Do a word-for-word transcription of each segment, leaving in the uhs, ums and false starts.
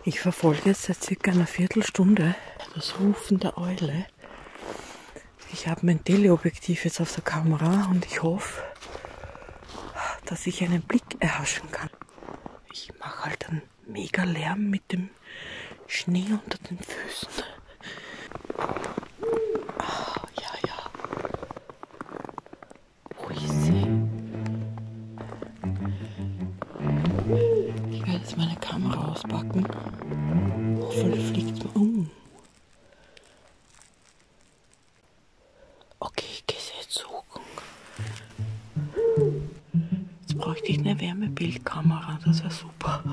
Ich verfolge jetzt seit circa einer Viertelstunde das Rufen der Eule. Ich habe mein Teleobjektiv jetzt auf der Kamera und ich hoffe, dass ich einen Blick erhaschen kann. Ich mache halt einen mega Lärm mit dem Schnee unter den Füßen. Ah, ja, ja. Wo ist sie? Ich werde jetzt meine Kamera auspacken. Hoffentlich fliegt es mir um. Okay, ich gehe sie jetzt suchen. Jetzt bräuchte ich eine Wärmebildkamera, das wäre super.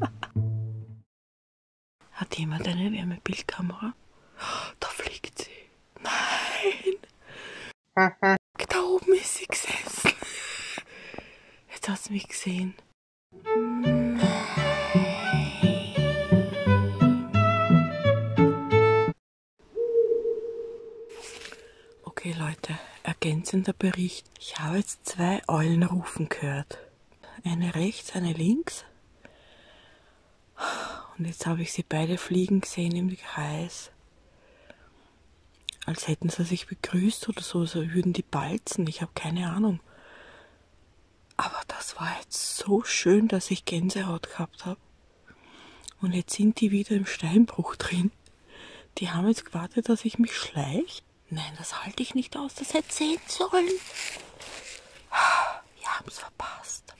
Hat jemand eine Wärmebildkamera? Da fliegt sie. Nein! Da oben ist sie gesessen. Jetzt hat sie mich gesehen. Okay Leute, ergänzender Bericht. Ich habe jetzt zwei Eulen rufen gehört. Eine rechts, eine links. Und jetzt habe ich sie beide fliegen gesehen im Kreis. Als hätten sie sich begrüßt oder so, so würden die balzen. Ich habe keine Ahnung. Aber das war jetzt so schön, dass ich Gänsehaut gehabt habe. Und jetzt sind die wieder im Steinbruch drin. Die haben jetzt gewartet, dass ich mich schleiche. Nein, das halte ich nicht aus. Das hätte sehen sollen. Wir haben es verpasst.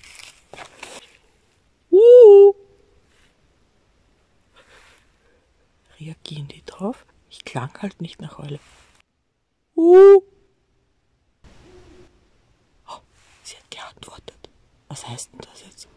Uh. Reagieren die drauf? Ich klang halt nicht nach Eule. Uh. Oh, sie hat geantwortet. Was heißt denn das jetzt?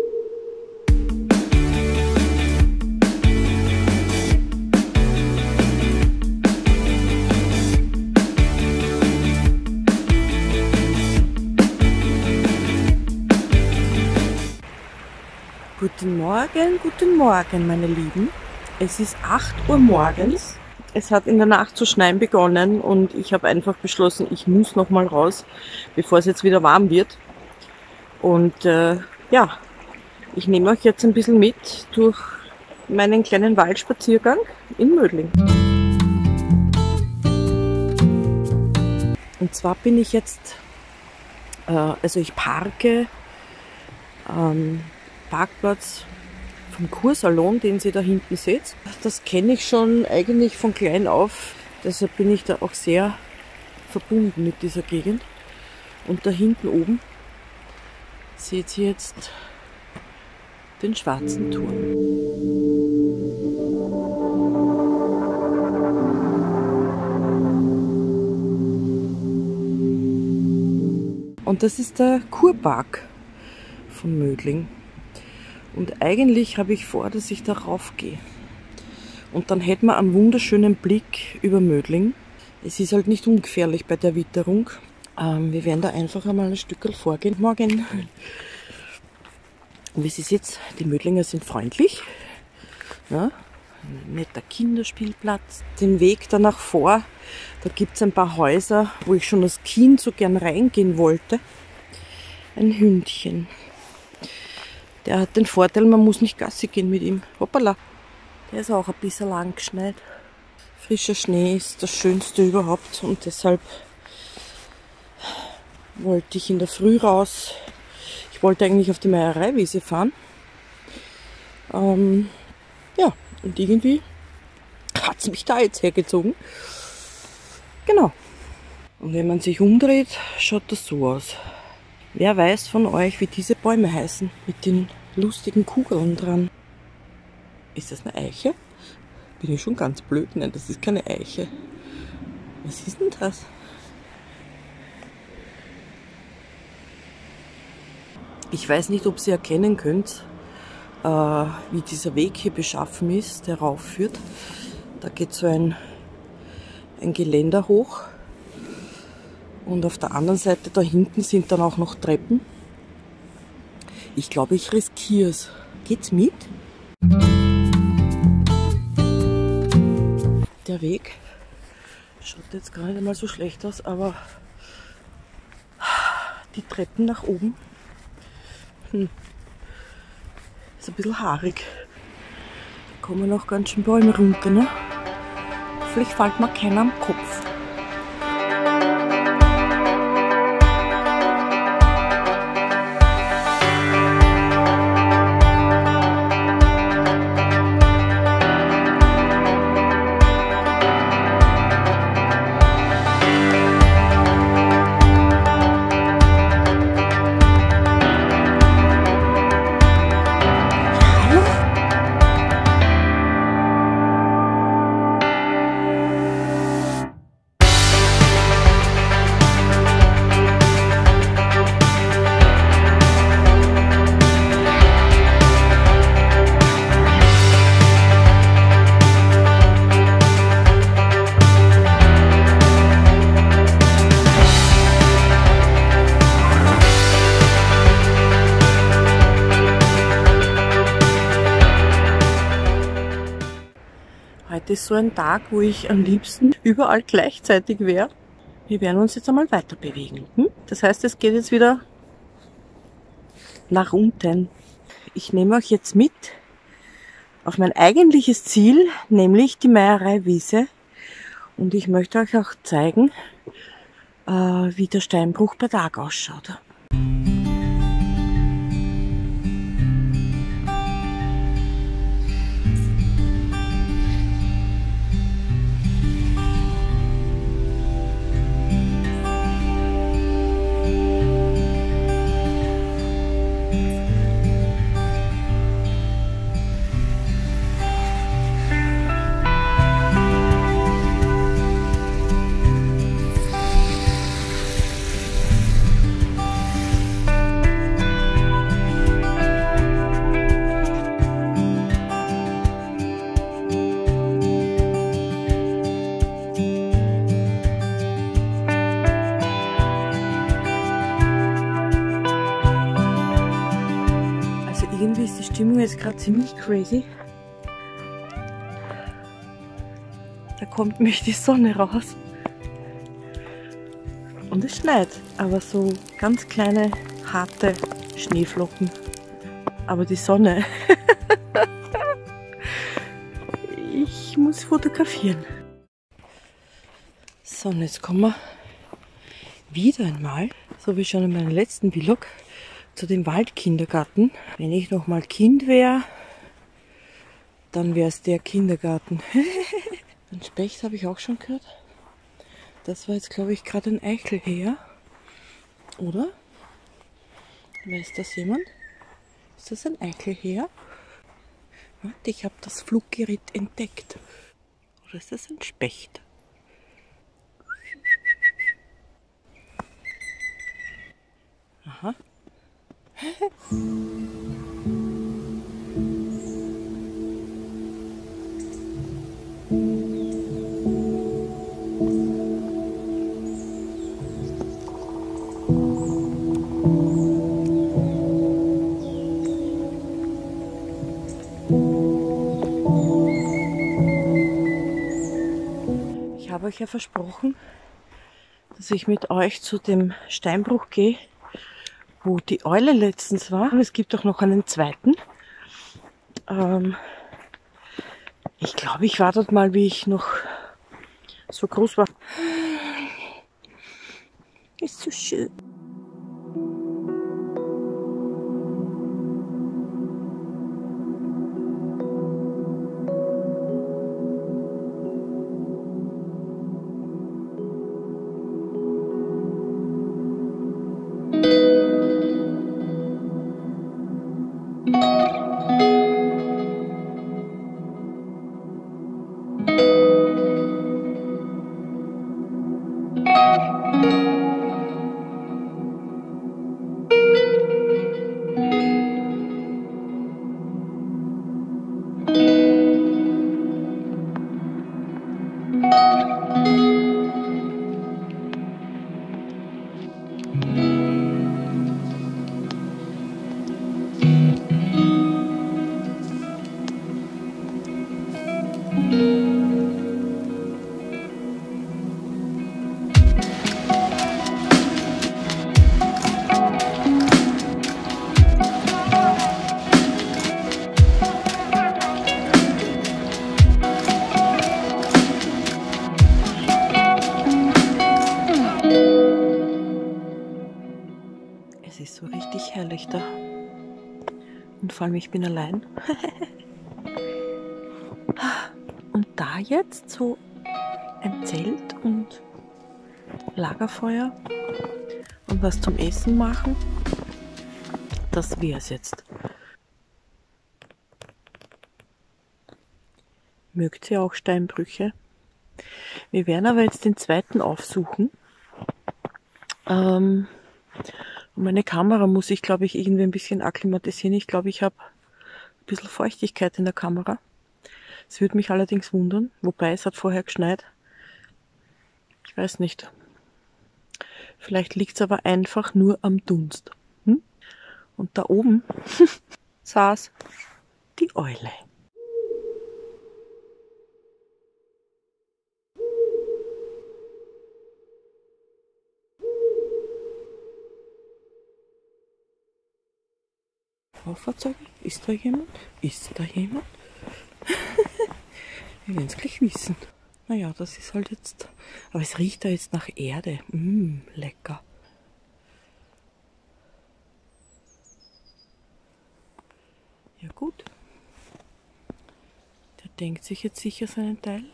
Guten Morgen, guten Morgen, meine Lieben. Es ist acht Uhr morgens. Es hat in der Nacht zu schneien begonnen und ich habe einfach beschlossen, ich muss noch mal raus, bevor es jetzt wieder warm wird. Und äh, ja, ich nehme euch jetzt ein bisschen mit durch meinen kleinen Waldspaziergang in Mödling. Und zwar bin ich jetzt, äh, also ich parke am Parkplatz vom Kursalon, den Sie da hinten seht. Das kenne ich schon eigentlich von klein auf, deshalb bin ich da auch sehr verbunden mit dieser Gegend. Und da hinten oben seht ihr jetzt den Schwarzen Turm. Und das ist der Kurpark von Mödling. Und eigentlich habe ich vor, dass ich da rauf gehe. Und dann hätten wir einen wunderschönen Blick über Mödling. Es ist halt nicht ungefährlich bei der Witterung. Ähm, wir werden da einfach einmal ein Stückchen vorgehen morgen. Und wie Sie sehen, die Mödlinger sind freundlich. Ja, ein netter Kinderspielplatz. Den Weg danach vor, da gibt es ein paar Häuser, wo ich schon als Kind so gern reingehen wollte. Ein Hündchen. Der hat den Vorteil, man muss nicht Gassi gehen mit ihm. Hoppala. Der ist auch ein bisschen lang geschneit. Frischer Schnee ist das Schönste überhaupt und deshalb wollte ich in der Früh raus. Ich wollte eigentlich auf die Meiereiwiese fahren. Ähm, ja, und irgendwie hat es mich da jetzt hergezogen. Genau. Und wenn man sich umdreht, schaut das so aus. Wer weiß von euch, wie diese Bäume heißen, mit den lustigen Kugeln dran? Ist das eine Eiche? Bin ich schon ganz blöd? Nein, das ist keine Eiche. Was ist denn das? Ich weiß nicht, ob ihr erkennen könnt, äh, wie dieser Weg hier beschaffen ist, der raufführt. Da geht so ein, ein Geländer hoch. Und auf der anderen Seite da hinten sind dann auch noch Treppen. Ich glaube, ich riskiere es. Geht's mit? Der Weg schaut jetzt gar nicht einmal so schlecht aus, aber die Treppen nach oben hm, ist ein bisschen haarig. kommen noch ganz schön Bäume runter, ne? Vielleicht fällt mir keiner am Kopf. Heute ist so ein Tag, wo ich am liebsten überall gleichzeitig wäre. Wir werden uns jetzt einmal weiter bewegen. Hm? Das heißt, es geht jetzt wieder nach unten. Ich nehme euch jetzt mit auf mein eigentliches Ziel, nämlich die Meierei-Wiese. Und ich möchte euch auch zeigen, äh, wie der Steinbruch bei Tag ausschaut. Irgendwie ist die Stimmung jetzt gerade ziemlich crazy. Da kommt mich die Sonne raus. Und es schneit, aber so ganz kleine, harte Schneeflocken. Aber die Sonne. Ich muss fotografieren. So, und jetzt kommen wir wieder einmal, so wie schon in meinem letzten Vlog, zu dem Waldkindergarten. Wenn ich noch mal Kind wäre, dann wäre es der Kindergarten. Ein Specht habe ich auch schon gehört. Das war jetzt, glaube ich, gerade ein Eichelhäher. Oder? Weiß das jemand? Ist das ein Eichelhäher? Warte, ich habe das Fluggerät entdeckt. Oder ist das ein Specht? Aha. Ich habe euch ja versprochen, dass ich mit euch zu dem Steinbruch gehe, wo die Eule letztens war. Und es gibt auch noch einen zweiten. Ähm, ich glaube, ich war dort mal, wie ich noch so groß war. Ist so schön. Und vor allem, ich bin allein. Und da jetzt so ein Zelt und Lagerfeuer und was zum Essen machen, das wär's jetzt. Mögt ihr auch Steinbrüche? Wir werden aber jetzt den zweiten aufsuchen. Ähm, und meine Kamera muss ich, glaube ich, irgendwie ein bisschen akklimatisieren. Ich glaube, ich habe ein bisschen Feuchtigkeit in der Kamera. Es würde mich allerdings wundern, wobei es hat vorher geschneit. Ich weiß nicht. Vielleicht liegt es aber einfach nur am Dunst. Hm? Und da oben saß die Eule. Fahrfahrzeuge? Ist da jemand? Ist da jemand? Wir werden es gleich wissen. Naja, das ist halt jetzt... Aber es riecht da jetzt nach Erde. Mmh, lecker. Ja gut. Der denkt sich jetzt sicher seinen Teil.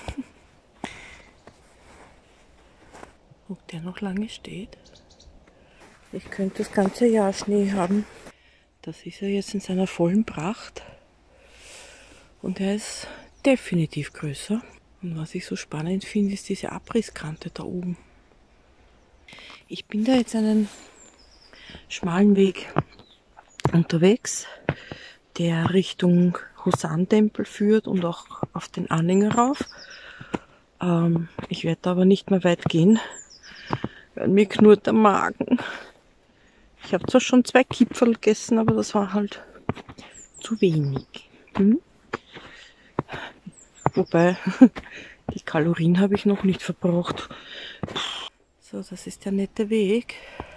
Ob der noch lange steht. Ich könnte das ganze Jahr Schnee haben. Das ist er jetzt in seiner vollen Pracht. Und er ist definitiv größer. Und was ich so spannend finde, ist diese Abrisskante da oben. Ich bin da jetzt einen schmalen Weg unterwegs, der Richtung Hosan-Tempel führt und auch auf den Anhänger rauf. Ähm, ich werde aber nicht mehr weit gehen, weil mir knurrt der Magen. Ich habe zwar schon zwei Kipferl gegessen, aber das war halt zu wenig. Hm? Wobei, die Kalorien habe ich noch nicht verbraucht. So, das ist der nette Weg.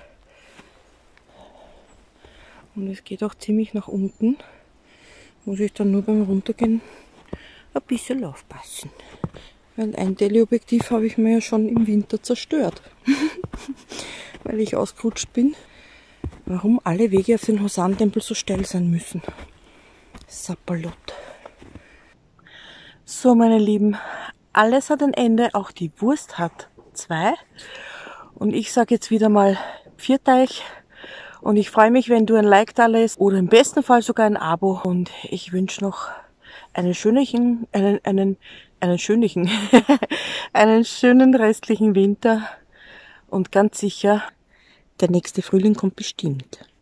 Und es geht auch ziemlich nach unten. Muss ich dann nur beim Runtergehen ein bisschen aufpassen. Weil ein Teleobjektiv habe ich mir ja schon im Winter zerstört. Weil ich ausgerutscht bin. Warum alle Wege auf den Hosan-Tempel so steil sein müssen. Sapperlot. So, meine Lieben, alles hat ein Ende, auch die Wurst hat zwei. Und ich sage jetzt wieder mal Pfiat euch. Und ich freue mich, wenn du ein Like da lässt oder im besten Fall sogar ein Abo. Und ich wünsche noch einen schönen, einen, einen, einen schönen, einen schönen restlichen Winter. Und ganz sicher, der nächste Frühling kommt bestimmt.